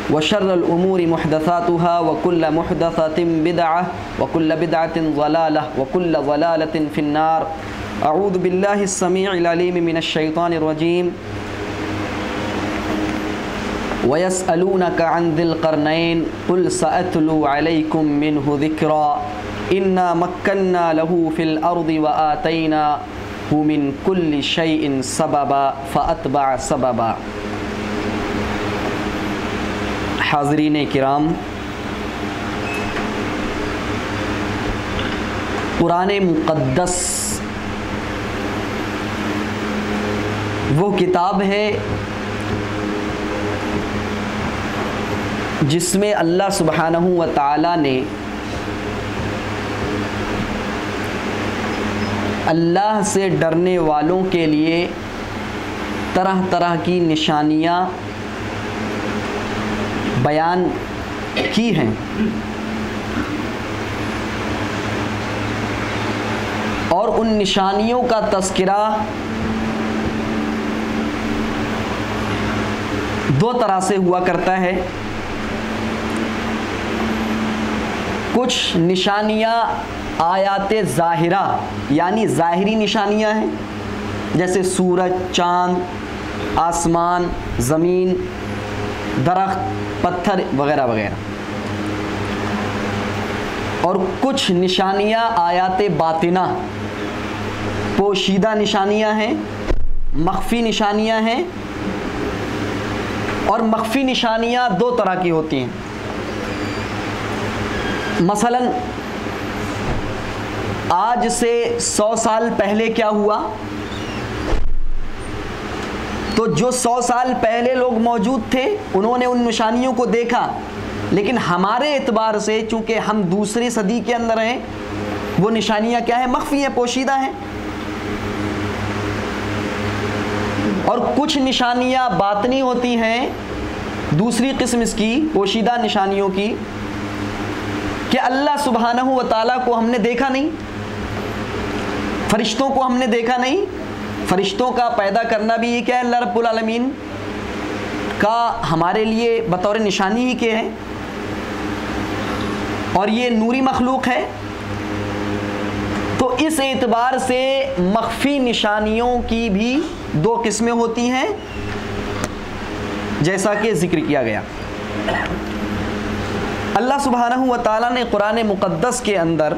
وشر الأمور محدثاتها وكل محدثة بدعة وكل بدعة ضلالة وكل ضلالة في النار. أعوذ بالله السميع العليم من الشيطان الرجيم. ويسألونك عن ذي القرنين قل سأتلو عليكم منه ذكرا إنا مكنا له في الأرض وآتيناه من كل شيء سببا فأتبع سببا. حاضرین کرام، قرآن مقدس وہ کتاب ہے جس میں اللہ سبحانہ و تعالی نے اللہ سے ڈرنے والوں کے لیے طرح طرح کی نشانیاں بیان کی ہیں، اور ان نشانیوں کا تذکرہ دو طرح سے ہوا کرتا ہے۔ کچھ نشانیاں آیات ظاہرہ یعنی ظاہری نشانیاں ہیں، جیسے سورج، چاند، آسمان، زمین، درخت، پتھر وغیرہ وغیرہ، اور کچھ نشانیاں آیات باطنہ پوشیدہ نشانیاں ہیں، مخفی نشانیاں ہیں، اور مخفی نشانیاں دو طرح کی ہوتی ہیں۔ مثلا آج سے 100 سال پہلے کیا ہوا، تو جو 100 سال پہلے لوگ موجود تھے انہوں نے ان نشانیوں کو دیکھا، لیکن ہمارے اعتبار سے چونکہ ہم دوسری صدی کے اندر ہیں، وہ نشانیاں کیا ہیں؟ مخفی ہیں، پوشیدہ ہیں۔ اور کچھ نشانیاں باطنی ہوتی ہیں، دوسری قسم اس کی پوشیدہ نشانیوں کی، کہ اللہ سبحانہ و تعالیٰ کو ہم نے دیکھا نہیں، فرشتوں کو ہم نے دیکھا نہیں۔ فرشتوں کا پیدا کرنا بھی یہ کیا ہے؟ اللہ رب العالمین کا ہمارے لیے بطور نشانی ہی کے ہے، اور یہ نوری مخلوق ہے۔ تو اس اعتبار سے مخفی نشانیوں کی بھی دو قسمیں ہوتی ہیں، جیسا کہ ذکر کیا گیا۔ اللہ سبحانہ و تعالیٰ نے قرآن مقدس کے اندر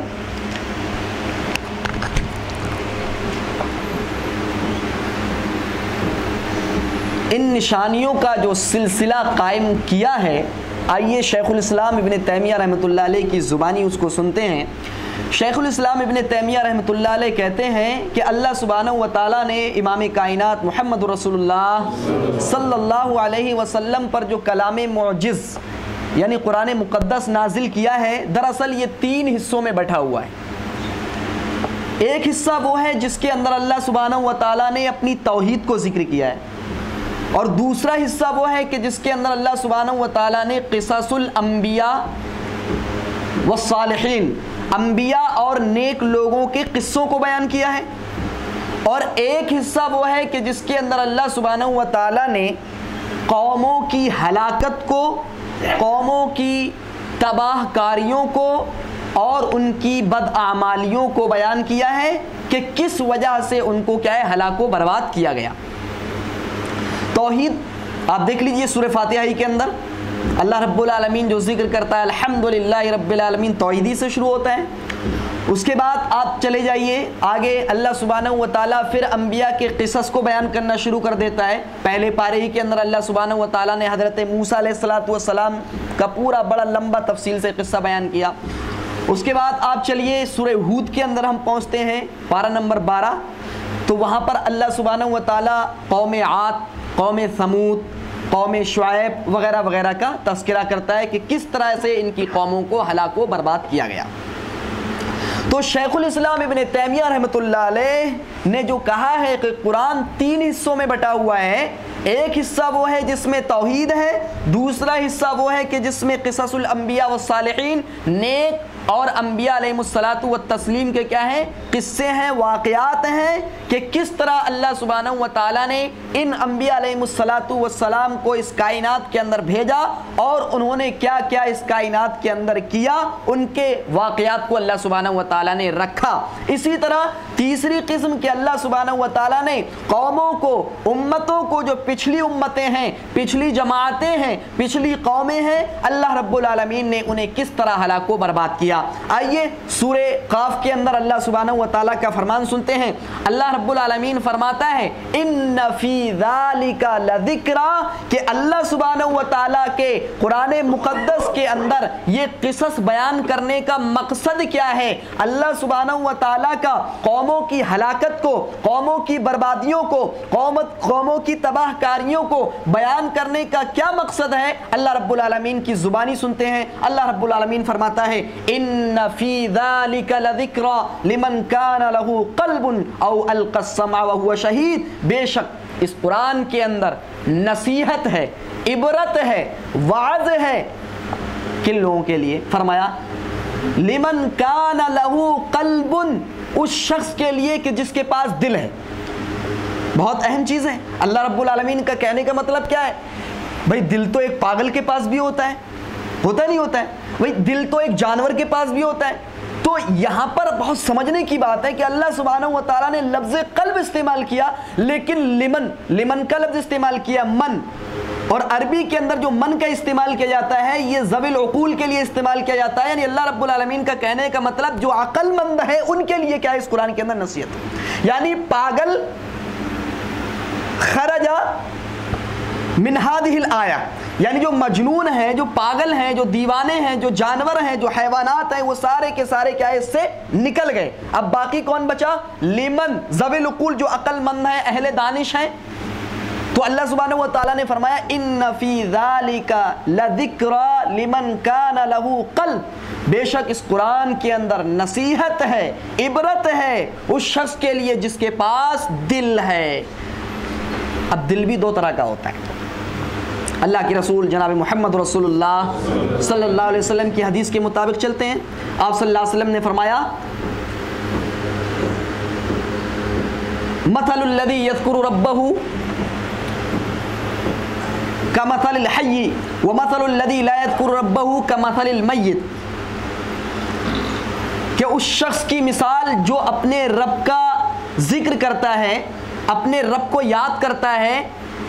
ان نشانیوں کا جو سلسلہ قائم کیا ہے، آئیے شیخ الاسلام ابن تیمیہ رحمۃ اللہ علیہ کی زبانی اس کو سنتے ہیں۔ شیخ الاسلام ابن تیمیہ رحمۃ اللہ علیہ کہتے ہیں کہ اللہ سبحانہ و تعالیٰ نے امام کائنات محمد رسول اللہ صلی اللہ علیہ وسلم پر جو کلام معجز یعنی قرآن مقدس نازل کیا ہے، دراصل یہ 3 حصوں میں بٹھا ہوا ہے۔ ایک حصہ وہ ہے جس کے اندر اللہ سبحانہ و تعالیٰ نے اپنی توحید کو ذکر کیا ہے، اور دوسرا حصہ وہ ہے کہ جس کے اندر اللہ سبحانہ و تعالیٰ نے قصص الانبیاء والصالحین، انبیاء اور نیک لوگوں کے قصوں کو بیان کیا ہے، اور ایک حصہ وہ ہے کہ جس کے اندر اللہ سبحانہ و تعالیٰ نے قوموں کی ہلاکت کو، قوموں کی تباہ کاریوں کو اور ان کی بداعمالیوں کو بیان کیا ہے کہ کس وجہ سے ان کو کیا ہے؟ ہلاک و برباد کیا گیا۔ توحید آپ دیکھ لیجئے سورہ فاتحہ ہی کے اندر اللہ رب العالمین جو ذکر کرتا ہے الحمدللہ رب العالمین، توحیدی سے شروع ہوتا ہے۔ اس کے بعد آپ چلے جائیے آگے، اللہ سبحانہ و تعالیٰ پھر انبیاء کے قصص کو بیان کرنا شروع کر دیتا ہے۔ پہلے پارے ہی کے اندر اللہ سبحانہ و تعالیٰ نے حضرت موسیٰ علیہ السلام کا پورا بڑا لمبا تفصیل سے قصہ بیان کیا۔ اس کے بعد آپ چلیے سورہ ہود کے اندر ہم پہنچتے ہیں، پارہ نمبر 12، تو وہاں پر اللہ سبحانہ و تعالیٰ قوم عاد، قوم ثمود، قوم شعیب وغیرہ وغیرہ کا تذکرہ کرتا ہے کہ کس طرح سے ان کی قوموں کو ہلاک و برباد کیا گیا۔ تو شیخ الاسلام ابن تیمیہ رحمۃ اللہ علیہ نے جو کہا ہے کہ قرآن 3 حصوں میں بٹا ہوا ہے، ایک حصہ وہ ہے جس میں توحید ہے، دوسرا حصہ وہ ہے کہ جس میں قصص الانبیاء والصالحین، نیک اور انبیاء علیہمُ التسلیم کے کیا ہیں؟ قصے ہیں، واقعات ہیں کہ کس طرح اللہ سبحانہ و تعالیٰ نے ان انبیاء علیہمُ کو اس کائنات کے اندر بھیجا اور انہوں نے کیا کیا اس کائنات کے اندر کیا، ان کے واقعات کو اللہ سبحانہ و تعالیٰ نے رکھا۔ اسی طرح تیسری قسم کہ اللہ سبحانہ و تعالیٰ نے قوموں کو، امتوں کو، جو پچھلی امتیں ہیں، پچھلی جماعتیں ہیں، پچھلی قومیں ہیں، اللہ رب العالمین نے انہیں کس طرح ہلاک و برباد کیا۔ آئیے سورہ قاف کے اندر اللہ سبحانہ و تعالیٰ کا فرمان سنتے ہیں۔ اللہ رب العالمین فرماتا ہے ان فی ذالک لذکرا، کہ اللہ سبحانہ و تعالیٰ کے قرآن مقدس کے اندر یہ قصص بیان کرنے کا مقصد کیا ہے؟ اللہ سبحانہ و تعالیٰ کا قوموں کی ہلاکت کو، قوموں کی بربادیوں کو، قوموں کی تباہ کاریوں کو بیان کرنے کا کیا مقصد ہے؟ اللہ رب العالمین کی زبانی سنتے ہیں۔ اللہ رب العالمین فرماتا ہے ان فی ذالک لذکرا لمن کان لہ قلب او القی السمع وہو شہید، بے شک اس قرآن کے اندر نصیحت ہے، عبرت ہے، وعظ ہے، کن لوگوں کے لیے؟ فرمایا لمن کان لہ قلب، اس شخص کے لیے کہ جس کے پاس دل ہے۔ بہت اہم چیز ہے۔ اللہ رب العالمین کا کہنے کا مطلب کیا ہے؟ بھئی دل تو ایک پاگل کے پاس بھی ہوتا ہے، ہوتا نہیں ہوتا ہے؟ بھئی دل تو ایک جانور کے پاس بھی ہوتا ہے۔ تو یہاں پر بہت سمجھنے کی بات ہے کہ اللہ سبحانہ و تعالیٰ نے لفظ قلب استعمال کیا، لیکن لمن کا لفظ استعمال کیا، من، اور عربی کے اندر جو من کا استعمال کیا جاتا ہے یہ ذوی العقول کے لیے استعمال کیا جاتا ہے، یعنی اللہ رب العالمین کا کہنے کا مطلب جو عقل مند ہے ان کے لیے کیا ہے اس قرآن کے اندر نصیحت، یعنی پاگل خرج من هذه الآیہ، یعنی جو مجنون ہیں، جو پاگل ہیں، جو دیوانے ہیں، جو جانور ہیں، جو حیوانات ہیں، وہ سارے کے سارے کیا ہے اس سے نکل گئے۔ اب باقی کون بچا؟ لمن، ذوی العقول جو عقل مند ہیں، اہل دانش ہیں۔ تو اللہ سبحانہ و تعالیٰ نے فرمایا ان فی ذالک لذکرا لمن کان لہ قلب، بے شک اس قرآن کے اندر نصیحت ہے، عبرت ہے اس شخص کے لیے جس کے پاس دل ہے۔ اب دل بھی دو طرح کا ہوتا ہے۔ اللہ کے رسول جناب محمد رسول اللہ صلی اللہ علیہ وسلم کی حدیث کے مطابق چلتے ہیں۔ آپ صلی اللہ علیہ وسلم نے فرمایا مثل الذی یذکر ربہ کمثل الحی ومثل الذی لا یذکر ربہ کمثل المیت، کہ اس شخص کی مثال جو اپنے رب کا ذکر کرتا ہے، اپنے رب کو یاد کرتا ہے،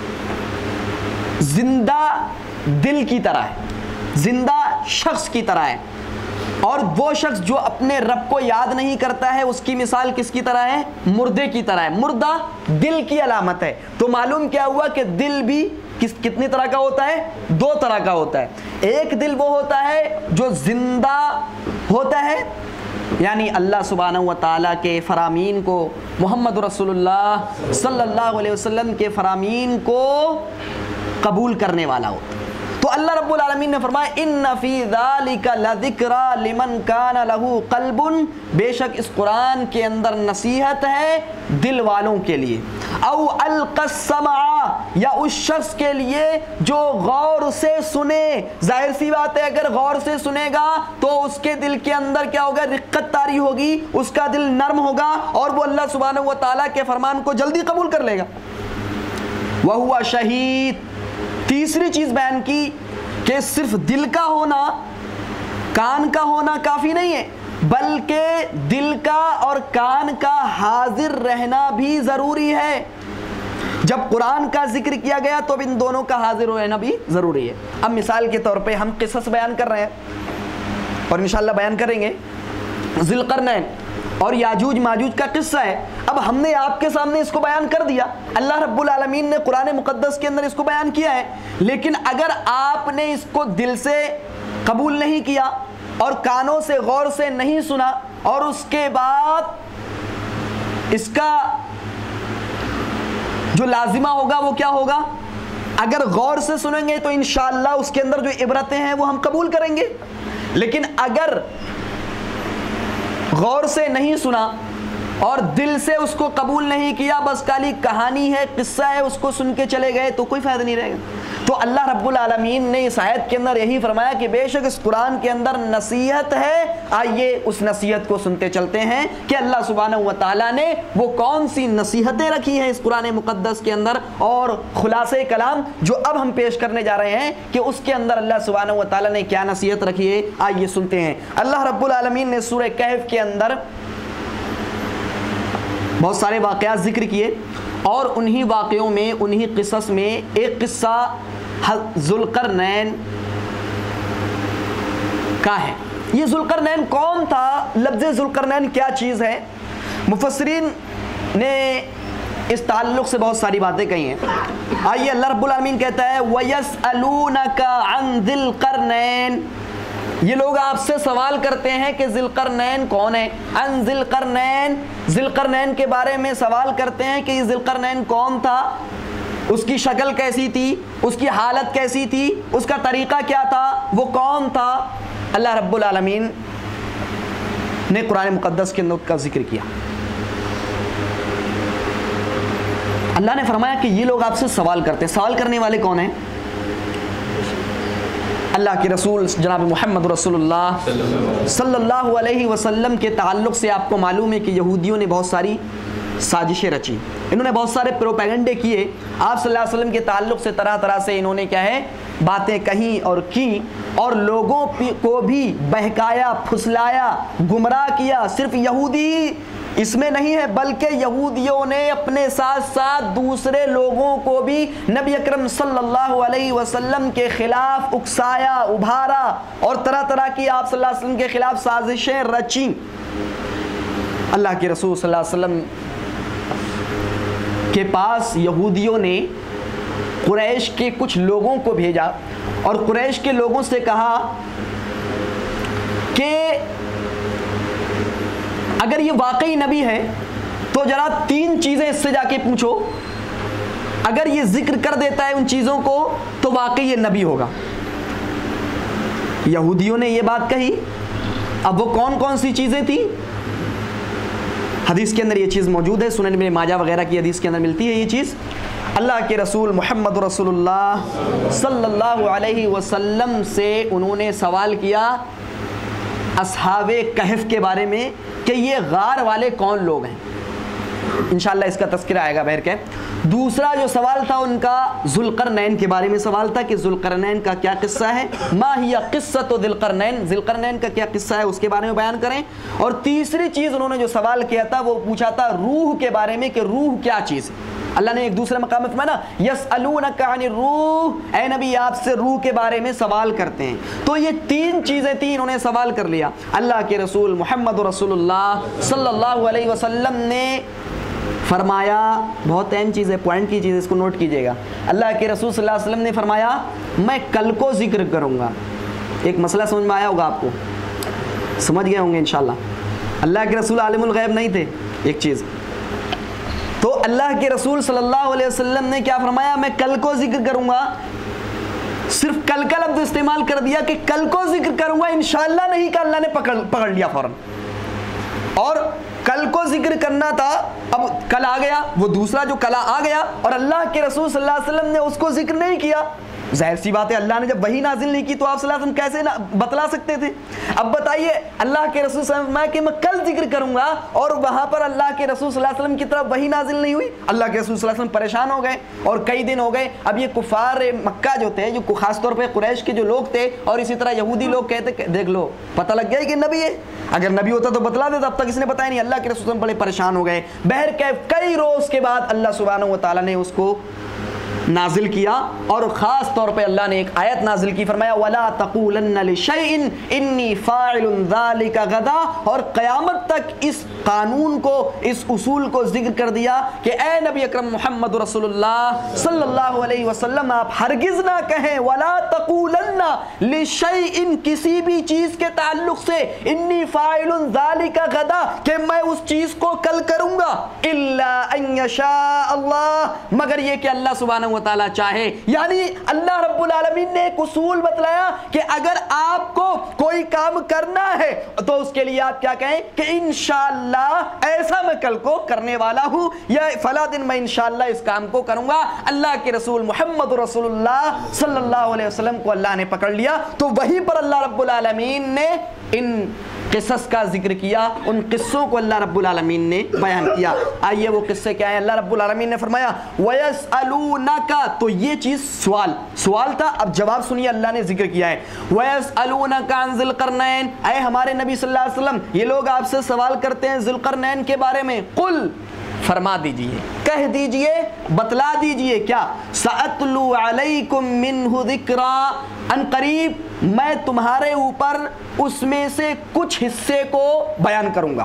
زندہ دل کی طرح ہے، زندہ شخص کی طرح ہے، اور وہ شخص جو اپنے رب کو یاد نہیں کرتا ہے اس کی مثال کس کی طرح ہے؟ مردے کی طرح ہے۔ مردہ دل کی علامت ہے۔ تو معلوم کیا ہوا کہ دل بھی کتنی طرح کا ہوتا ہے؟ دو طرح کا ہوتا ہے۔ ایک دل وہ ہوتا ہے جو زندہ ہوتا ہے، یعنی اللہ سبحانہ و تعالیٰ کے فرامین کو، محمد رسول اللہ صلی اللہ علیہ وسلم کے فرامین کو قبول کرنے والا ہوتا ہے۔ تو اللہ رب العالمین نے فرمایا ان فی ذالک لذکرا لمن کان لہ قلب، بے شک اس قرآن کے اندر نصیحت ہے دل والوں کے لیے، او القی السمع، یا اس شخص کے لیے جو غور سے سنے۔ ظاہر سی بات ہے اگر غور سے سنے گا تو اس کے دل کے اندر کیا ہوگا؟ رقت طاری ہوگی، اس کا دل نرم ہوگا اور وہ اللہ سبحانہ و تعالیٰ کے فرمان کو جلدی قبول کر لے گا۔ وہو شہید، تیسری چیز بیان کی کہ صرف دل کا ہونا، کان کا ہونا کافی نہیں ہے، بلکہ دل کا اور کان کا حاضر رہنا بھی ضروری ہے۔ جب قرآن کا ذکر کیا گیا تو ان دونوں کا حاضر رہنا بھی ضروری ہے۔ اب مثال کے طور پہ ہم قصص بیان کر رہے ہیں اور انشاءاللہ بیان کریں گے ذی القرنین اور یاجوج ماجوج کا قصہ ہے۔ اب ہم نے آپ کے سامنے اس کو بیان کر دیا، اللہ رب العالمین نے قرآن مقدس کے اندر اس کو بیان کیا ہے، لیکن اگر آپ نے اس کو دل سے قبول نہیں کیا اور کانوں سے غور سے نہیں سنا، اور اس کے بعد اس کا جو لازمہ ہوگا وہ کیا ہوگا؟ اگر غور سے سنیں گے تو انشاءاللہ اس کے اندر جو عبرتیں ہیں وہ ہم قبول کریں گے، لیکن اگر غور سے نہیں سنا اور دل سے اس کو قبول نہیں کیا، بس خالی کہانی ہے، قصہ ہے، اس کو سن کے چلے گئے، تو کوئی فائدہ نہیں رہے گا۔ تو اللہ رب العالمین نے اس آیت کے اندر یہی فرمایا کہ بے شک اس قرآن کے اندر نصیحت ہے، آئیے اس نصیحت کو سنتے چلتے ہیں کہ اللہ سبحانہ و تعالیٰ نے وہ کون سی نصیحتیں رکھی ہیں اس قرآن مقدس کے اندر، اور خلاصہ کلام جو اب ہم پیش کرنے جا رہے ہیں کہ اس کے اندر اللہ سبحانہ و تعالیٰ نے کیا نصیحت رکھی ہے، آئیے سنتے ہیں۔ اللہ رب العالمین نے سورہ کہف کے اندر بہت سارے واقعات ذکر کیے، اور انہی واقعوں میں، انہی قصص میں ایک قصہ ذوالقرنین کا ہے۔ یہ ذوالقرنین کون تھا؟ لفظ ذوالقرنین کیا چیز ہے؟ مفسرین نے اس تعلق سے بہت ساری باتیں کہی ہیں۔ آئیے اللہ رب العالمین کہتا ہے وَيَسْأَلُونَكَ عَنْ ذِي الْقَرْنَيْنِ، یہ لوگ آپ سے سوال کرتے ہیں کہ ذی القرنین کون ہے، ان ذی القرنین، ذی القرنین کے بارے میں سوال کرتے ہیں کہ یہ ذی القرنین کون تھا، اس کی شکل کیسی تھی، اس کی حالت کیسی تھی، اس کا طریقہ کیا تھا، وہ کون تھا۔ اللہ رب العالمین نے قرآن مقدس کے اندر کا ذکر کیا۔ اللہ نے فرمایا کہ یہ لوگ آپ سے سوال کرتے ہیں۔ سوال کرنے والے کون ہیں؟ اللہ کے رسول جناب محمد رسول اللہ صلی اللہ علیہ وسلم کے تعلق سے آپ کو معلوم ہے کہ یہودیوں نے بہت ساری سازشیں رچی، انہوں نے بہت سارے پروپیگنڈے کیے آپ صلی اللہ علیہ وسلم کے تعلق سے، طرح طرح سے انہوں نے کیا ہے باتیں کہیں اور کی، اور لوگوں کو بھی بہکایا، پھسلایا، گمراہ کیا۔ صرف یہودی اس میں نہیں ہے، بلکہ یہودیوں نے اپنے ساتھ ساتھ دوسرے لوگوں کو بھی نبی اکرم صلی اللہ علیہ وسلم کے خلاف اکسایا، ابھارا، اور طرح طرح کی آپ صلی اللہ علیہ وسلم کے خلاف سازشیں رچیں۔ اللہ کے رسول صلی اللہ علیہ وسلم کے پاس یہودیوں نے قریش کے کچھ لوگوں کو بھیجا، اور قریش کے لوگوں سے کہا کہ اگر یہ واقعی نبی ہے تو ذرا 3 چیزیں اس سے جا کے پوچھو، اگر یہ ذکر کر دیتا ہے ان چیزوں کو تو واقعی یہ نبی ہوگا۔ یہودیوں نے یہ بات کہی۔ اب وہ کون کون سی چیزیں تھیں؟ حدیث کے اندر یہ چیز موجود ہے، سنن ابن ماجہ وغیرہ کی حدیث کے اندر ملتی ہے یہ چیز۔ اللہ کے رسول محمد رسول اللہ صلی اللہ علیہ وسلم سے انہوں نے سوال کیا اصحاب کہف کے بارے میں کہ یہ غار والے کون لوگ ہیں۔ انشاءاللہ اس کا تذکرہ آئے گا بہرکیف۔ دوسرا جو سوال تھا ان کا ذوالقرنین کے بارے میں سوال تھا کہ ذوالقرنین کا کیا قصہ ہے، ما ہی قصۃ ذی القرنین، ذی القرنین کا کیا قصہ ہے اس کے بارے میں بیان کریں۔ اور تیسری چیز انہوں نے جو سوال کیا تھا وہ پوچھا تھا روح کے بارے میں کہ روح کیا چیز ہے۔ اللہ نے ایک دوسرے مقام میں فرمایا نا یسألونک عن الروح، اے نبی آپ سے روح کے بارے میں سوال کرتے ہیں۔ تو یہ 3 چیزیں تھیں، انہوں نے سوال کر لیا۔ اللہ کے رسول محمد رسول اللہ صلی اللہ علیہ وسلم نے فرمایا، بہت اہم چیز ہے، پوائنٹ کی چیز، اس کو نوٹ کیجئے گا۔ اللہ کے رسول صلی اللہ علیہ وسلم نے فرمایا میں کل کو ذکر کروں گا۔ ایک مسئلہ سمجھ میں آیا ہوگا آپ کو، سمجھ گئے ہوں گے انشاءاللہ۔ اللہ کے رسول عالم الغیب نہیں تھے، ایک چیز تو اللہ کے رسول صلی اللہ علیہ وسلم نے کیا فرمایا میں کل کو ذکر کروں گا۔ صرف کل کا لفظ استعمال کر دیا کہ کل کو ذکر کروں گا، انشاءاللہ نہیں کہ اللہ نے پکڑ لیا فوراً۔ اور کل کو ذکر کرنا تھا، اب کل آ گیا، وہ دوسرا جو کل آ گیا اور اللہ کے رسول صلی اللہ علیہ وسلم نے اس کو ذکر نہیں کیا۔ ظاہر سی بات ہے اللہ نے جب وحی نازل نہیں کی تو آپ صلی اللہ علیہ وسلم کیسے بتلا سکتے تھے۔ اب بتائیے اللہ کے رسول صلی اللہ علیہ وسلم کہ میں کل ذکر کروں گا اور وہاں پر اللہ کے رسول صلی اللہ علیہ وسلم کی طرف وحی نازل نہیں ہوئی۔ اللہ کے رسول صلی اللہ علیہ وسلم پریشان ہو گئے اور کئی دن ہو گئے۔ اب یہ کفار مکہ جو تھے، جو خاص طور پہ قریش کے جو لوگ تھے اور اسی طرح یہودی لوگ کہتے کہ دیکھ لو پتہ لگ گیا کہ نبی ہے، اگر نبی ہوتا تو بتلا دیتا، اب تک اس نے بتایا نہیں۔ اللہ کے رسول صلی اللہ علیہ وسلم بڑے پریشان ہو گئے۔ بہرکیف کئی روز کے بعد اللہ سبحانہ و تعالیٰ نے اس کو نازل کیا اور خاص طور پہ اللہ نے ایک آیت نازل کی، فرمایا وَلَا تَقُولَنَّ لِشَيْءٍ إِنِّي فَاعِلٌ ذَلِكَ غَدًا، اور قیامت تک اس قانون کو، اس اصول کو ذکر کر دیا کہ اے نبی اکرم محمد رسول اللہ صلی اللہ علیہ وسلم آپ ہرگز نہ کہیں وَلَا تَقُولَنَّ، लिशैइन किसी भी चीज के ताल्लुक से, इन्नी फाइलुन ज़ालिका गदा कि मैं उस चीज को कल करूंगा, इल्ला अन यशा अल्लाह मगर ये कि अल्लाह सुब्हानहू व तआला चाहे। यानी अल्लाह रब्बुल आलमीन ने एक उसूल बतलाया कि अगर आपको कोई काम करना है तो उसके लिए आप क्या कहें कि इंशाअल्लाह ऐसा मैं कल को करने वाला हूं, या फला दिन मैं इंशाअल्लाह इस काम को करूंगा। अल्लाह के रसूल मोहम्मद रसूलुल्लाह सल्लल्लाहु अलैहि वसल्लम को अल्लाह ने पकड़ लिया, तो वहीं पर अल्लाह रब्बुल आलमीन ने इन किस्सस का जिक्र किया, उन किस्सों को अल्लाह रब्बुल आलमीन ने बयान किया। आइए वो किस्से क्या हैं। अल्लाह रब्बुल आलमीन ने फरमाया वयसअलूनका, तो ये चीज सवाल था, अब जवाब सुनिए अल्लाह ने जिक्र किया है। वयसअलूनका अन ज़ुल्क़रनैन, ऐ हमारे नबी सल्लल्लाहु अलैहि वसल्लम ये लोग आपसे सवाल करते हैं ज़ुल्क़रनैन के बारे में। कुल फरमा दीजिए, कह दीजिए, बतला दीजिए क्या, सअतलू अलैकुम मिन्हु ज़िक्रा, अन करीब मैं तुम्हारे ऊपर उसमें से कुछ हिस्से को बयान करूंगा।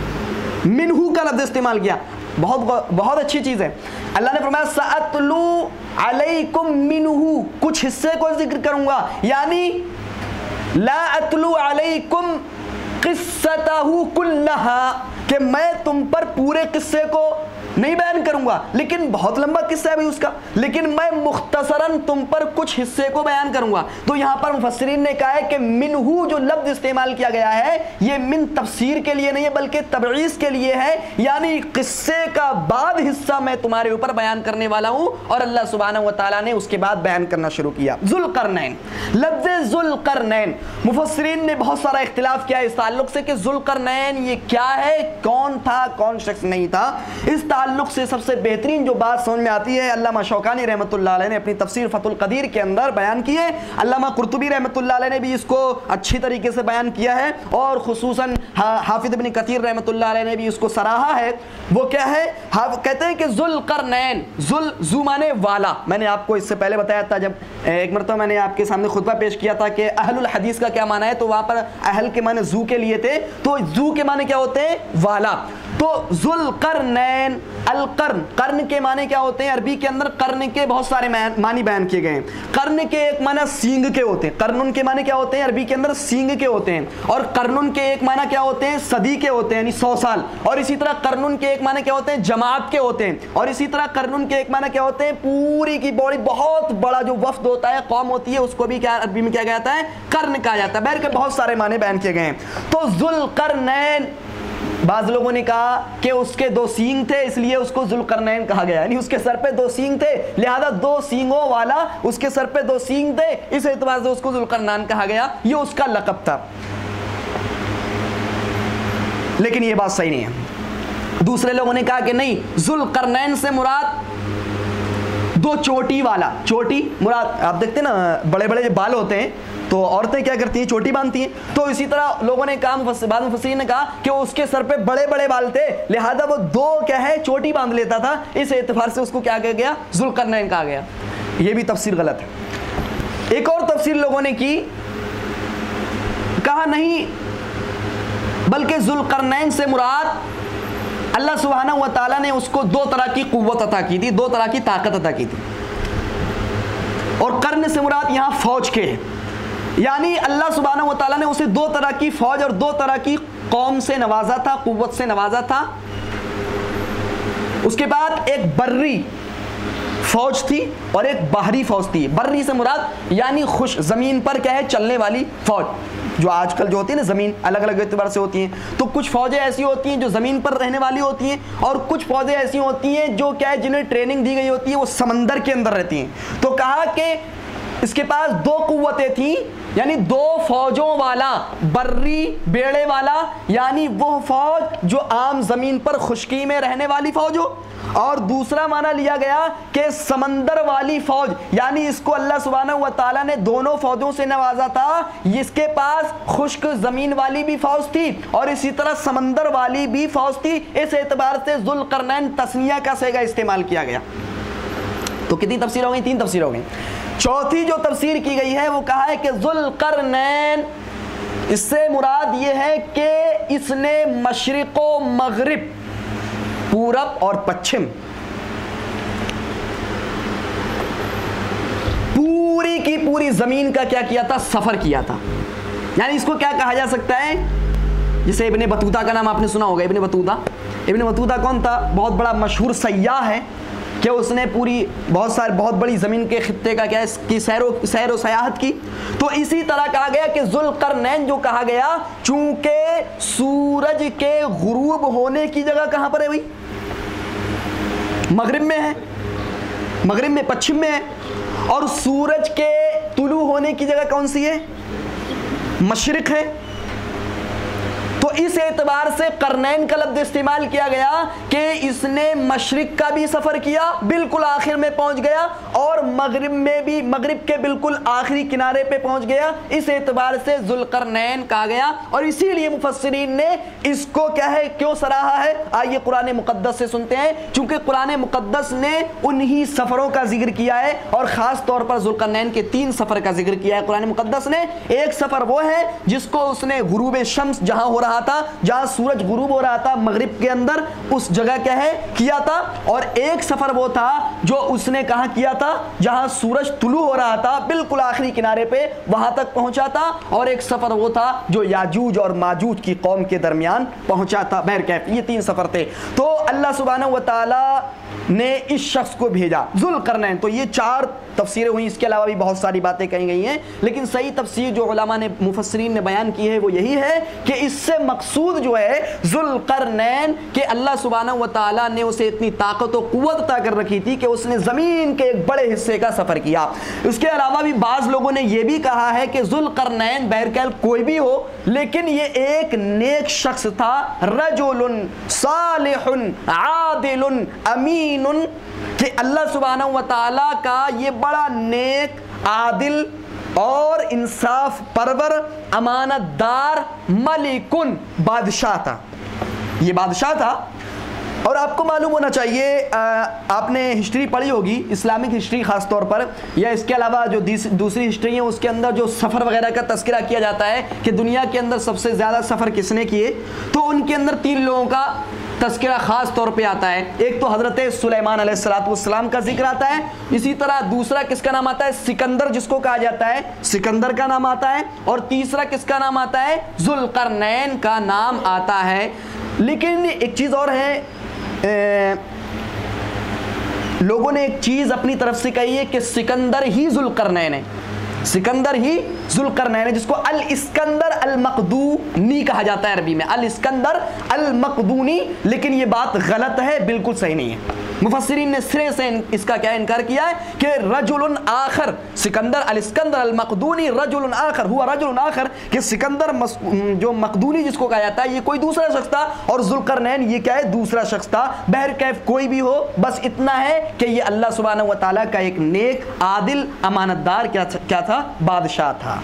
मिन्हु का लफ्ज़ इस्तेमाल किया, बहुत अच्छी चीज़ है। अल्लाह ने फरमाया सअतलू अलैकुम मिन्हु, कुछ हिस्से को जिक्र करूंगा, यानी ला अतलू अलैकुम क़िस्सतहु कुल्लहा, कि मैं तुम पर पूरे किस्से को नहीं बयान करूंगा, लेकिन बहुत लंबा किस्सा है भाई उसका, लेकिन मैं मुख्तसरन तुम पर कुछ हिस्से को बयान करूंगा। तो यहां पर मुफस्सिरीन ने कहा है कि मिन्हु जो लफ्ज़ इस्तेमाल किया गया है ये मिन तफसीर के लिए नहीं है बल्कि तबईज़ के लिए है, यानी किस्से का बाद हिस्सा मैं तुम्हारे ऊपर बयान करने वाला हूं। और अल्लाह सुब्हानहू व तआला ने उसके बाद बयान करना शुरू किया। ज़ुल्क़रनैन, लफ्ज़ ज़ुल्क़रनैन, मुफस्सिरीन ने बहुत सारा इख्तिलाफ किया इस ताल्लुक से कि ज़ुल्क़रनैन ये क्या है, कौन था, कौन शख्स नहीं था। इस ताल्लुक से सबसे बेहतरीन जो बात समझ में आती है अल्लामा शौकानी रहमतुल्लाह अलैह ने अपनी तफसीर फतुल क़दीर के अंदर बयान की है, अल्लामा कुर्तुबी रहमतुल्लाह अलैह ने भी इसको अच्छी तरीके से बयान किया है, और खुसूसन हाफिज़ इब्न कसीर रहमतुल्लाह अलैह ने भी इसको सराहा है। वो क्या है, कहते हैं कि ज़ुल्क़रनैन, ज़ु माने वाला, मैंने आपको इससे पहले बताया था जब एक मरतबा मैंने आपके सामने खुतबा पेश किया था कि अहलुल हदीस का क्या माना है, तो वहाँ पर अहल के माने ज़ू के लिए थे, तो ज़ू के माने क्या होते हैं, वाला। तो ज़ुल्क़रनैन, अल-क़र्न, कर्न के माने क्या होते हैं, अरबी के अंदर कर्न के बहुत सारे मानी बयान किए गए हैं। कर्न के एक माना सींग के होते हैं, कर्नुन के माने क्या होते हैं, अरबी के अंदर सींग के होते हैं, और कर्नुन के एक माना क्या होते हैं, सदी के होते हैं, यानी 100 साल, और इसी तरह कर्नुन के एक माने क्या होते हैं, जमात के होते हैं, और इसी तरह कर्नुन के एक माना क्या होते हैं, पूरी की बॉडी, बहुत बड़ा जो वफ्द होता है, कौम होती है, उसको भी क्या अरबी में क्या कहा जाता है, कर्न कहा जाता है। बहर के बहुत सारे माने बयान किए गए हैं। तो ज़ुल्क़रनैन, बाज़ लोगों ने कहा कि उसके 2 सींग थे इसलिए उसको ज़ुल्क़रनैन कहा गया, यानी उसके सर पे 2 सींग थे लिहाजा 2 सींगों वाला, उसके सर पे 2 सींग थे, इस एतबार से उसको ज़ुल्क़रनैन कहा गया, ये उसका लक़ब था। लेकिन ये बात सही नहीं है। दूसरे लोगों ने कहा कि नहीं, ज़ुल्क़रनैन से मुराद 2 चोटी वाला, चोटी मुराद, आप देखते हैं ना बड़े बड़े जो बाल होते हैं तो औरतें क्या करती हैं, चोटी बांधती हैं, तो इसी तरह लोगों ने कहा, बाद मुफस्सिरीन ने कहा कि उसके सर पे बड़े बड़े बाल थे लिहाजा वो 2 क्या है, चोटी बांध लेता था, इस एतबार से उसको क्या कहा गया, ज़ुल्क़रनैन कहा गया। ये भी तफसीर गलत है। एक और तफसीर लोगों ने की, कहा नहीं बल्कि ज़ुल्क़रनैन से मुराद अल्लाह सुब्हानहू व तआला ने उसको 2 तरह की कुव्वत अता की थी, 2 तरह की ताकत अता की थी, और कर्न से मुराद यहाँ फौज के है, यानी अल्लाह सुब्हानहू व तआला ने उसे 2 तरह की फौज और 2 तरह की कौम से नवाजा था, कुव्वत से नवाजा था। उसके बाद एक बर्री फौज थी और एक बाहरी फौज थी। बर्री से मुराद यानी खुश ज़मीन पर क्या है, चलने वाली फौज, जो आजकल जो होती है ना ज़मीन अलग अलग एतबार से होती हैं, तो कुछ फ़ौजें ऐसी होती हैं जो ज़मीन पर रहने वाली होती हैं, और कुछ फ़ौजें ऐसी होती हैं जो क्या है, जिन्हें ट्रेनिंग दी गई होती है, वो समंदर के अंदर रहती हैं। तो कहा कि इसके पास 2 कुव्वतें थी, यानी 2 फौजों वाला, बर्री बेड़े वाला, यानी वो फौज जो आम ज़मीन पर खुश्की में रहने वाली फौज हो, और दूसरा माना लिया गया कि समंदर वाली फौज, यानी इसको अल्लाह सुब्हानहू व तआला ने दोनों फौजों से नवाजा था, इसके पास खुश्क ज़मीन वाली भी फौज थी और इसी तरह समंदर वाली भी फौज थी। इस एतबार से ज़ुल्क़रनैन तस्निया का सेगा इस्तेमाल किया गया। तो कितनी तफसीर हो गई, 3 तफसीर हो गई। चौथी जो तफसीर की गई है वो कहा है कि ज़ुल्क़रनैन, इससे मुराद ये है कि इसने मशरिक़ व मग़रिब, पूरब और पश्चिम, पूरी की पूरी जमीन का क्या किया था, सफर किया था। यानी इसको क्या कहा जा सकता है, जैसे इब्ने बतूता का नाम आपने सुना होगा। इब्ने बतूता कौन था, बहुत बड़ा मशहूर सयाह है कि उसने पूरी बहुत बड़ी ज़मीन के खित्ते का क्या की सैर व सयाहत की। तो इसी तरह कहा गया कि ज़ुल्क़रनैन जो कहा गया, चूंकि सूरज के गुरूब होने की जगह कहाँ पर है भाई, मगरिब में है, मगरिब में, पश्चिम में है, और सूरज के तुलू होने की जगह कौन सी है, मशरिक है। तो इस एतबार से करनैन का लफ्ज़ इस्तेमाल किया गया कि इसने मशरिक का भी सफ़र किया, बिल्कुल आखिर में पहुंच गया, और मगरिब में भी, मगरिब के बिल्कुल आखिरी किनारे पे पहुंच गया। इस एतबार से ज़ुल्क़रनैन कहा गया, और इसीलिए मुफस्सिरीन ने इसको क्या है, क्यों सराहा है, आइए कुरान मुक़द्दस से सुनते हैं। चूंकि कुरान मुक़द्दस ने उन्हीं सफ़रों का जिक्र किया है, और ख़ास तौर पर ज़ुल्क़रनैन के 3 सफ़र का जिक्र किया है कुरान मुक़द्दस ने। एक सफ़र वो है जिसको उसने गुरूब शम्स जहां हो रहा था, जहां सूरज गुरूब हो रहा था मगरिब के अंदर, उस जगह क्या है किया था। और एक सफर वो था जो उसने कहां किया था, जहां सूरज तुलू हो रहा था, बिल्कुल आखिरी किनारे पे वहां तक पहुंचा था। और एक सफर वो था जो याजूज और माजूज की कौम के दरमियान पहुंचा था। बहरकैफ ये 3 सफर थे। तो अल्लाह सुब्हानहू व तआला ने इस शख्स को भेजा ज़ुल्क़रनैन। तो ये 4 तफसीरें हुई, इसके अलावा भी बहुत सारी बातें कही गई हैं, लेकिन सही तफसीर जो उलमा ने, मुफस्सिरीन ने बयान की है वो यही है कि इससे मकसूद जो है ज़ुल्क़रनैन के अल्लाह सुब्हानहू व तआला ने उसे इतनी ताकत और क़ुव्वत अता कर रखी थी कि उसने ज़मीन के एक बड़े हिस्से का सफ़र किया। उसके अलावा भी बाज़ लोगों ने यह भी कहा है कि ज़ुल्क़रनैन बहरकैल कोई भी हो, लेकिन ये एक नेक शख्स था, रजुलुन सालिहुन आदिलुन अमीनुन, कि अल्लाह सुब्हानहू व तआला का ये बड़ा नेक, आदिल और इंसाफ परवर, अमानतदार, मलिकुन, बादशाह था। ये बादशाह था। और आपको मालूम होना चाहिए, आपने हिस्ट्री पढ़ी होगी, इस्लामिक हिस्ट्री ख़ास तौर पर, या इसके अलावा जो दूसरी हिस्ट्री है उसके अंदर जो सफ़र वगैरह का तज़किरा किया जाता है कि दुनिया के अंदर सबसे ज़्यादा सफ़र किसने किए, तो उनके अंदर 3 लोगों का तज़किरा ख़ास तौर पे आता है। एक तो हज़रत सुलेमान अलैहिस्सलाम का जिक्र आता है, इसी तरह दूसरा किसका नाम आता है, सिकंदर जिसको कहा जाता है, सिकंदर का नाम आता है, और तीसरा किसका नाम आता है, ज़ुल्क़रनैन का नाम आता है। लेकिन एक चीज़ और है, लोगों ने एक चीज़ अपनी तरफ से कही है कि सिकंदर ही ज़ुल्क़रनैन है, सिकंदर ही ज़ुल्क़रनैन है, जिसको अल इस्कंदर अल मक़दूनी कहा जाता है अरबी में, अल इस्कंदर अल मक़दूनी। लेकिन ये बात गलत है, बिल्कुल सही नहीं है। मुफस्सिरीन ने सिरे से इसका क्या इनकार किया है कि रजुलन आखर, सिकंदर अल इस्कंदर अल मक़दूनी रजुलन आखर हुआ रजुलन आखर, कि सिकंदर जो मक़दूनी जिसको कहा जाता है ये कोई दूसरा शख्स था, और ज़ुल्क़रनैन ये क्या है, दूसरा शख्स था। बहरकैफ कोई भी हो, बस इतना है कि ये अल्लाह सुब्हानहू व तआला का एक नेक, आदिल, अमानतदार क्या था, बादशाह था।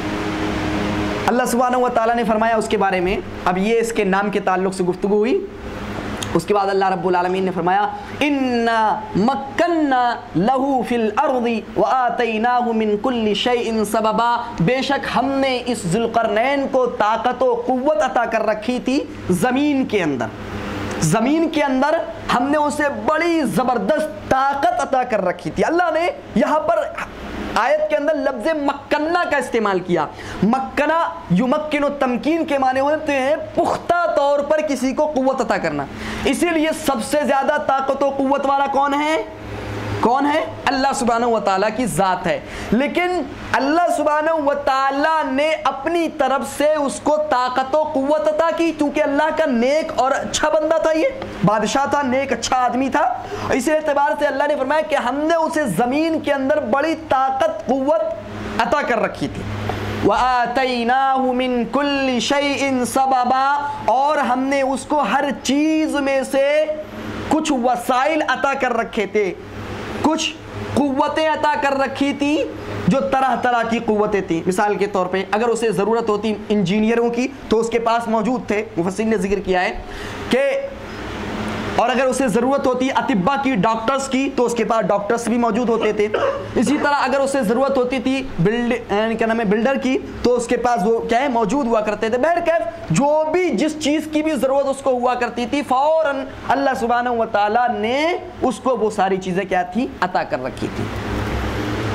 अल्लाह सुब्हानहू व तआला ने फरमाया उसके बारे में, अब ये इसके नाम के ताल्लुक से गुफ्तगू हुई। उसके बाद अल्लाह रब्बुल आलमीन ने फरमाया, इन्ना मक्कन्ना लहू फिल अर्दी व आतैनाहु मिन कुल्ली शैइन सबबा, बेशक हमने इस ज़ुल्क़रनैन को ताकत व क़ुव्वत अता कर रखी थी ज़मीन के अंदर। ज़मीन के अंदर हमने उसे बड़ी ज़बरदस्त ताकत अता कर रखी थी। अल्लाह ने यहाँ पर आयत के अंदर लफ्ज़ मक्कन्ना का इस्तेमाल किया। मक्कना युमक्किनु तमकीन के माने होते हैं पुख्ता तौर पर किसी को कुव्वत अता करना। इसीलिए सबसे ज़्यादा ताकत व कुव्वत वाला कौन है, कौन है, अल्लाह सुब्हानहू व तआला की ज़ात है। लेकिन अल्लाह सुब्हानहू व तआला ने अपनी तरफ से उसको ताकत व कुव्वत अता की, क्योंकि अल्लाह का नेक और अच्छा बंदा था, ये बादशाह था, नेक अच्छा आदमी था। इसी एतबार से अल्लाह ने फरमाया कि हमने उसे ज़मीन के अंदर बड़ी ताकत कुव्वत अता कर रखी थी। वआतैनाहु मिन कुल्ली शैइन सबबा, और हमने उसको हर चीज़ में से कुछ वसाइल अता कर रखे थे, कुछ कुव्वतें अता कर रखी थी जो तरह तरह की कुव्वतें थी। मिसाल के तौर पे अगर उसे ज़रूरत होती इंजीनियरों की तो उसके पास मौजूद थे, मुफस्सिर ने जिक्र किया है कि, और अगर उसे ज़रूरत होती अतिब्बा की, डॉक्टर्स की, तो उसके पास डॉक्टर्स भी मौजूद होते थे। इसी तरह अगर उसे ज़रूरत होती थी बिल्डर की, तो उसके पास वो क्या है, मौजूद हुआ करते थे। बहरकैफ जो भी जिस चीज़ की भी ज़रूरत उसको हुआ करती थी, फ़ौरन अल्लाह सुब्हानहू व तआला ने उसको वो सारी चीज़ें क्या थी, अता कर रखी थी।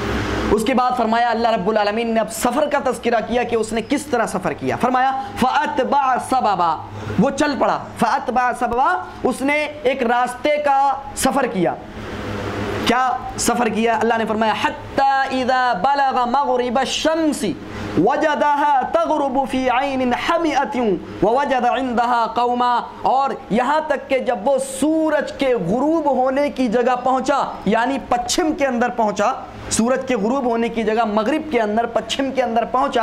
उसके बाद फरमाया अल्लाह रब्बुल आलमीन ने अब सफ़र का तज़किरा किया कि उसने किस तरह सफ़र किया। फरमाया फ़अतबअ सबबा, वो चल पड़ा। फ़अतबअ सबबा, उसने एक रास्ते का सफ़र किया। क्या सफ़र किया? अल्लाह ने फरमाया हत्ता इज़ा बलग मग़रिब शम्सी वजदहा तग़रुबु फ़ी ऐनिन हमिअतिन ववजद इंदहा क़ौमा, और यहाँ तक कि जब वो सूरज के गुरूब होने की जगह पहुँचा, यानी पश्चिम के अंदर पहुँचा, सूरज के गुरूब होने की जगह मगरिब के अंदर, पश्चिम के अंदर पहुँचा,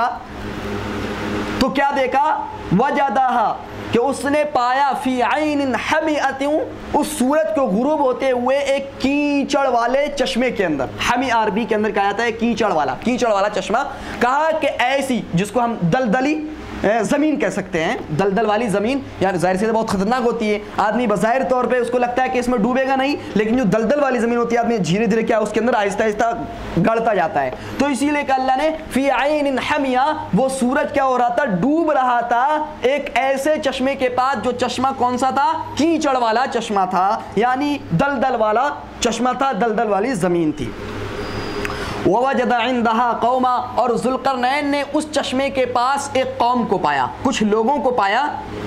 तो क्या देखा? वजदहा, कि उसने पाया फ़ी ऐनिन हमिअतिन, उस सूरज को गुरूब होते हुए एक कीचड़ वाले चश्मे के अंदर। हमी अरबी के अंदर कहा जाता है कीचड़ वाला चश्मा। कहा कि ऐसी, जिसको हम दलदली ज़मीन कह सकते हैं, दलदल वाली ज़मीन, यानी ज़ाहिर से बहुत ख़तरनाक होती है। आदमी बज़ाहिर तौर पे उसको लगता है कि इसमें डूबेगा नहीं, लेकिन जो दलदल वाली ज़मीन होती है, आदमी धीरे धीरे क्या उसके अंदर आहिस्ता आहिस्ता गड़ता जाता है। तो इसीलिए कि अल्लाह ने फ़ी ऐनिन हमिया, वो सूरज क्या हो रहा था? डूब रहा था एक ऐसे चश्मे के पास, जो चश्मा कौन सा था? कीचड़ वाला चश्मा था, यानी दलदल वाला चश्मा था, दलदल वाली ज़मीन थी। ववजद इंदहा कौमा, और ज़ुल्क़रनैन ने उस चश्मे के पास एक कौम को पाया, कुछ लोगों को पाया।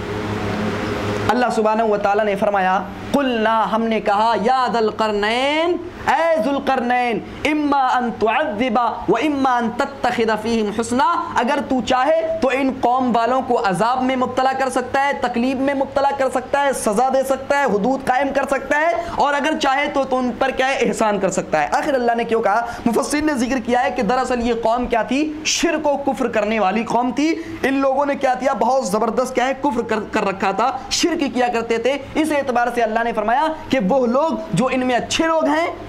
अल्लाह सुब्हानहू व तआला ने फरमाया कुलना, हमने कहा या ज़ुल्क़रनैन, ऐ ज़ुल्क़रनैन, इम्मा अन तुअज़्ज़िबा व इम्मा अन तत्तख़िज़ फ़ीहिम हुस्ना, अगर तू चाहे तो इन कौम वालों को अज़ाब में मुब्तला कर सकता है, तकलीफ में मुब्तला कर सकता है, सज़ा दे सकता है, हुदूद कायम कर सकता है, और अगर चाहे तो उन पर क्या है? एहसान कर सकता है। आखिर अल्लाह ने क्यों कहा? मुफस्सिरीन ने जिक्र किया है कि दरअसल ये कौम क्या थी? शिर्क व कुफ्र करने वाली कौम थी। इन लोगों ने क्या किया? बहुत ज़बरदस्त क्या है? कुफ्र कर रखा था, शिर्क किया करते थे। इस एतबार से अल्लाह ने फरमाया कि वो लोग जो इनमें अच्छे लोग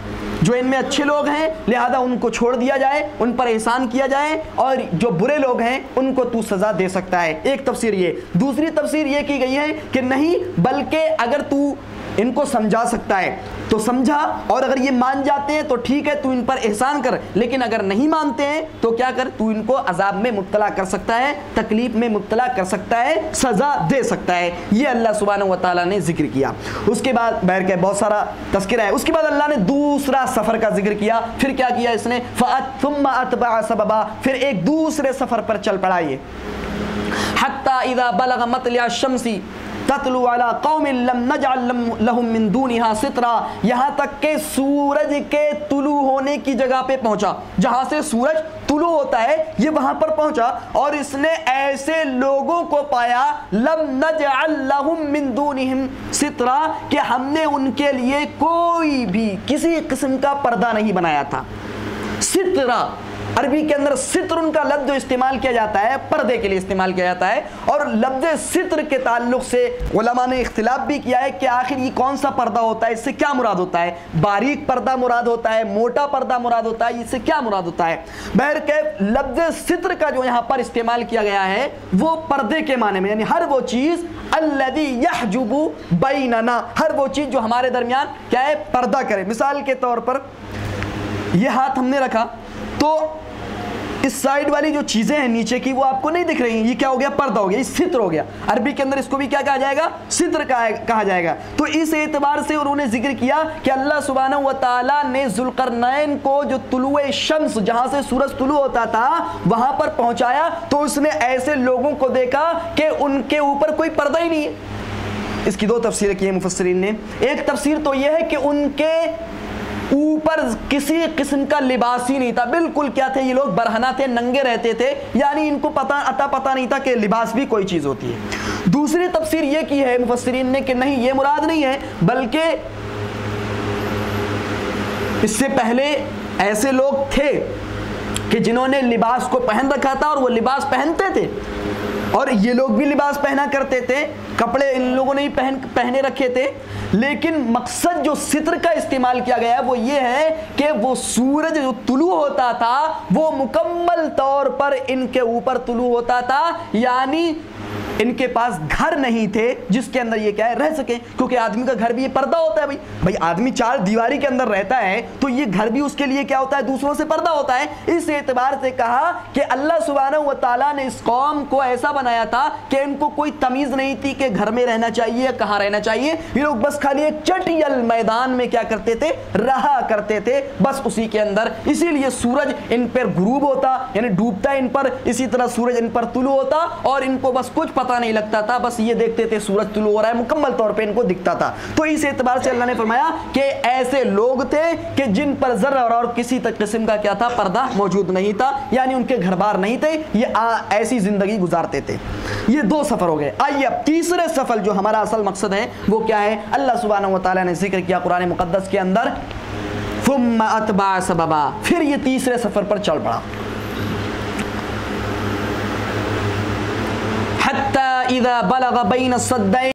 हैं, लिहाजा उनको छोड़ दिया जाए, उन पर एहसान किया जाए, और जो बुरे लोग हैं उनको तू सज़ा दे सकता है। एक तफसीर ये। दूसरी तफसीर ये की गई है कि नहीं, बल्कि अगर तू इनको समझा सकता है तो समझा, और अगर ये मान जाते हैं तो ठीक है, तू इन पर एहसान कर, लेकिन अगर नहीं मानते हैं तो क्या कर? तू इनको अजाब में मुब्तला कर सकता है, तकलीफ में मुब्तला कर सकता है, सज़ा दे सकता है। ये अल्लाह सुब्हानहू व तआला ने जिक्र किया। उसके बाद बहर के बहुत सारा तज़किरा है। उसके बाद अल्लाह ने दूसरा सफ़र का जिक्र किया। फिर क्या किया इसने? थुम्मा अतबअ सबबा, फिर एक दूसरे सफ़र पर चल पड़ा। ये हत्ता इज़ा बलग मतलिअ शम्सी ततलु अला कौमिन लम नजअल लहुम मिन दूनिहा सित्रा, यहाँ तक के सूरज के तुलू होने की जगह पे पहुंचा, जहां से सूरज तुलू होता है, ये वहां पर पहुंचा, और इसने ऐसे लोगों को पाया लम नजअल लहुम मिन दूनिहिम सित्रा, कि हमने उनके लिए कोई भी किसी किस्म का पर्दा नहीं बनाया था। सित्रा अरबी के अंदर सित्र उनका लफ्ज़ जो इस्तेमाल किया जाता है, पर्दे के लिए इस्तेमाल किया जाता है, और लफ्ज़ सित्र के ताल्लुक से उलमा ने इख्तिलाफ भी किया है कि आखिर ये कौन सा पर्दा होता है, इससे क्या मुराद होता है? बारीक पर्दा मुराद होता है, मोटा पर्दा मुराद होता है, इससे क्या मुराद होता है? बहर के लफ्ज़ सित्र का जो यहाँ पर इस्तेमाल किया गया है वो पर्दे के माने में, यानी हर वो चीज़ अल्लज़ी यहजुबु बैनना, हर वो चीज़ जो हमारे दरमियान क्या है? पर्दा करे। मिसाल के तौर पर ये हाथ हमने रखा, तो इस साइड वाली जो चीजें हैं नीचे की, वो आपको नहीं दिख रही, ये क्या हो गया? पर्दा हो गया, ये सित्र हो गया। अरबी के अंदर इसको भी क्या कहा जाएगा? सित्र कहा जाएगा। तो इस एतबार से उन्होंने जिक्र किया कि अल्लाह सुब्हानहू व तआला ने ज़ुल्क़रनैन को जो तुलुए शम्स, जहां से सूरज तुलू होता था, वहां पर पहुंचाया, तो उसने ऐसे लोगों को देखा कि उनके ऊपर कोई पर्दा ही नहीं है। इसकी दो तफसीरें की है मुफस्सिरीन ने। एक तफसीर तो यह है कि उनके ऊपर किसी किस्म का लिबास ही नहीं था, बिल्कुल क्या थे? ये लोग बरहना थे, नंगे रहते थे, यानी इनको पता नहीं था कि लिबास भी कोई चीज़ होती है। दूसरी तफसीर ये की है मुफस्सिरीन ने कि नहीं, ये मुराद नहीं है, बल्कि इससे पहले ऐसे लोग थे कि जिन्होंने लिबास को पहन रखा था, और वो लिबास पहनते थे, और ये लोग भी लिबास पहना करते थे, कपड़े इन लोगों ने ही पहने रखे थे। लेकिन मकसद जो सित्र का इस्तेमाल किया गया है वो ये है कि वो सूरज जो तुलू होता था वो मुकम्मल तौर पर इनके ऊपर तुलू होता था, यानी ان کے پاس گھر نہیں تھے جس کے اندر یہ کیا ہے رہ سکے, کیونکہ آدمی کا گھر بھی یہ پردہ ہوتا ہے بھائی آدمی چار دیواری کے اندر رہتا ہے تو یہ گھر بھی اس کے لیے کیا ہوتا ہے دوسروں سے پردہ ہوتا ہے. اس اعتبار سے کہا کہ اللہ سبحانہ و تعالیٰ نے اس قوم کو ایسا بنایا تھا کہ ان کو کوئی تمیز نہیں تھی کہ گھر میں رہنا چاہیے یا کہاں رہنا چاہیے. یہ لوگ بس خالی ایک چٹیل میدان میں کیا کرتے تھے رہا کرتے تھے بس اسی کے اندر. اسی لیے سورج ان پر غروب ہوتا یعنی ڈوبتا ان پر, اسی طرح سورج ان پر طلوع ہوتا اور ان کو بس کچھ پتہ نہیں لگتا تھا, بس یہ دیکھتے تھے سورج طلوع ہو رہا ہے مکمل طور پہ ان کو دکھتا تھا. تو اس اعتبار سے اللہ نے فرمایا کہ ایسے لوگ تھے کہ جن پر ذرہ اور کسی قسم کا کیا تھا پردہ موجود نہیں تھا, یعنی ان کے گھر بار نہیں تھے, یہ ایسی زندگی گزارتے تھے. یہ دو سفر ہو گئے. آئیے اب تیسرے سفر جو ہمارا اصل مقصد ہے وہ کیا ہے. اللہ سبحانہ و تعالیٰ نے ذکر کیا قرآن مقدس کے اندر ثم اتبع سببا, پھر یہ تیسرے سفر پر چل پڑا. حتی اذا بلغ بین السدین